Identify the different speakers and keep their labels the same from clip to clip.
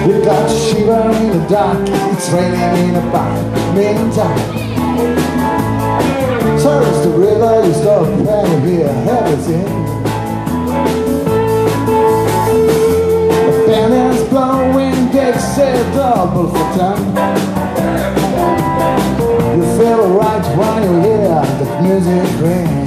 Speaker 1: We got to shiver in the dark. It's raining in a bar. Meantime, turns the river, you stop and you hear everything. The band is blowing, they say double for time. You feel right when you hear the music ring.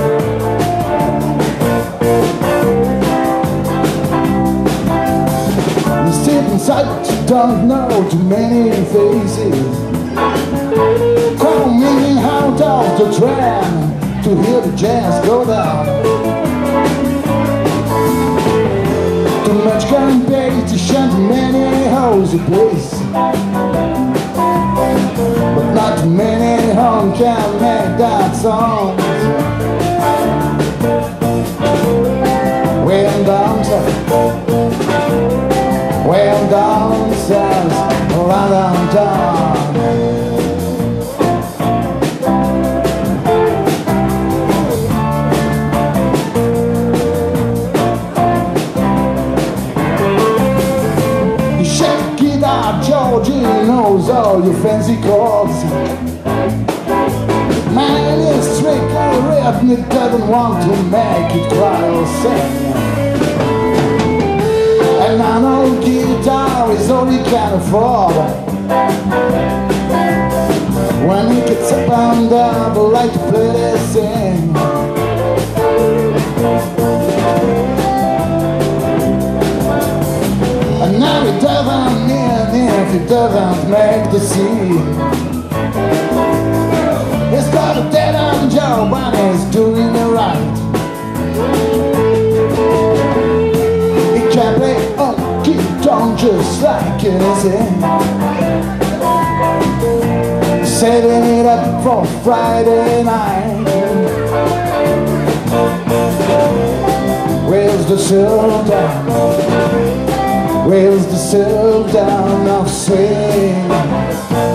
Speaker 1: You sit inside but you don't know too many faces coming out of the tram to hear the jazz go down. Too much competition, too many hoes in place, but not too many home can make that song. When dancers around town. You shake the guitar, Georgie knows all your fancy chords. Man is strictly rhythmic, doesn't want to make it cry or sing. And I know guitar is all he can afford. When he gets up and down, I like to play this thing. And now it doesn't mean if it doesn't make the scene. He's got a dead-end job and he's doing it right. He can play on guitar just like it is in. Setting it up for Friday night. Where's the settle down? Where's the settle down of swing?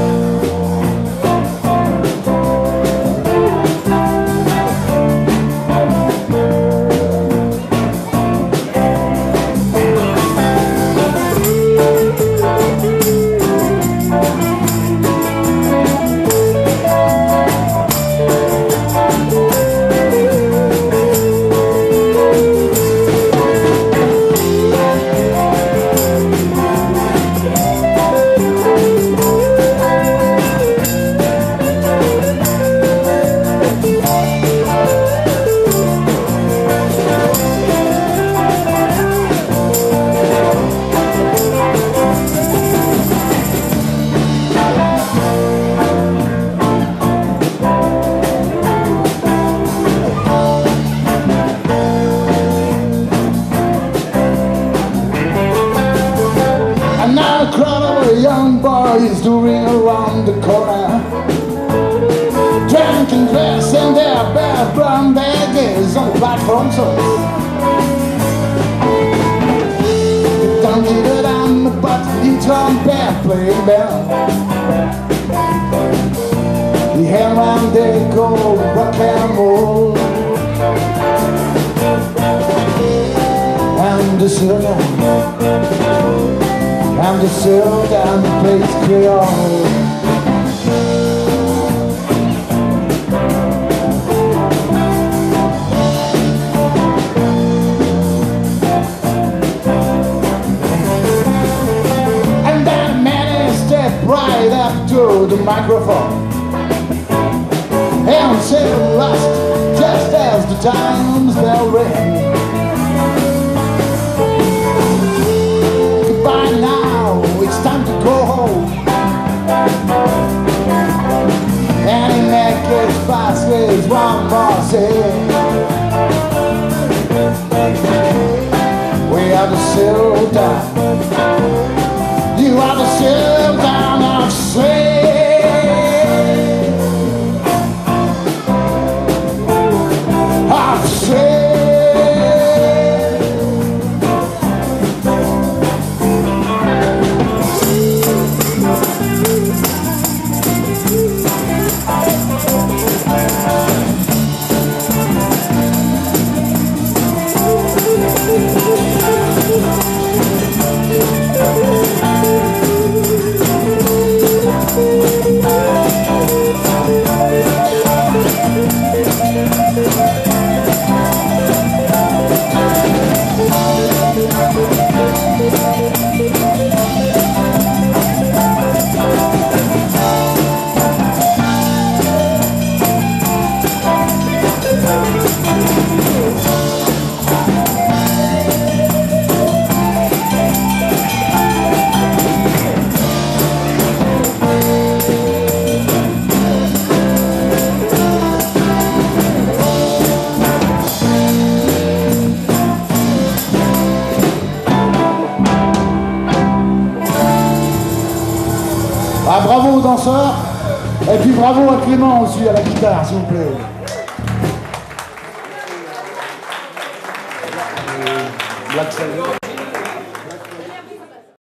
Speaker 1: Young boys touring around the corner, drunk and dressed in their bare brown baggies on the platform toes. The donkey that I'm the button trumpet playing bell. The hairman they call rock and roll, and the silver. I'm just settled down the place Creole. And that man stepped right up to the microphone and said lost just as the time's bell rang. Goodbye now, it's time to go home. And he make his fast with one more thing. We are the settle down. You are the settle down of swing. Of swing. bravo aux danseurs. Et puis bravo à Clément aussi, à la guitare, s'il vous plaît. Black Sabbath.